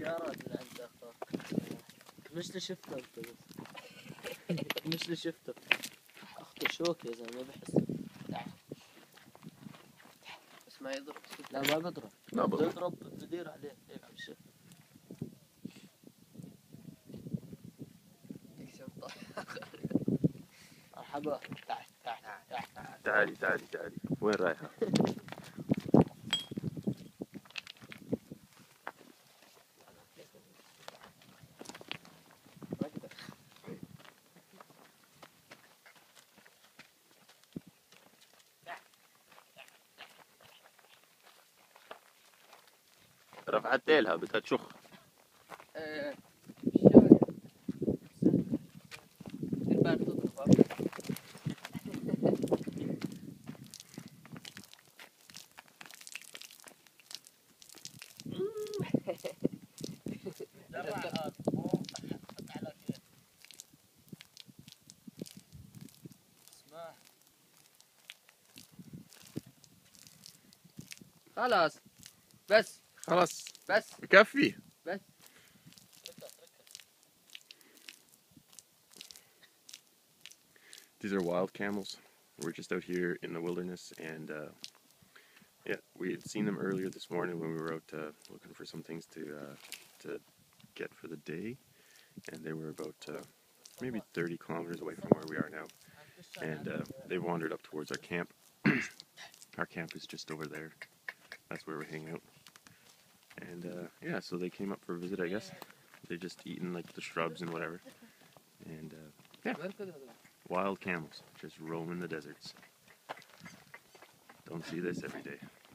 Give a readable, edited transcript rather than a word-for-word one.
يا راجل انت اخطاك. مش اللي شفته انت بس. مش اللي شفته. اخطو شوك يا زلمه بحس. بس ما يضرب. لا ما بضرب. لا بضرب. بضرب بدير عليه هيك عم شوف. مرحبا. تحت تحت تحت تحت. تعالي تعالي تعالي، وين رايحة؟ رفعت ديلها بدها تشخ. خلاص بس خلاص بس بكفي. بس. These are wild camels. We're just out here in the wilderness, and yeah, we had seen them earlier this morning when we were out looking for some things to get for the day, and they were about maybe 30 kilometers away from where we are now, and they wandered up towards our camp. Our camp is just over there. That's where we're hanging out, and yeah, so they came up for a visit, I guess. They're just eating like the shrubs and whatever, and yeah. Wild camels just roaming the deserts. Don't see this every day.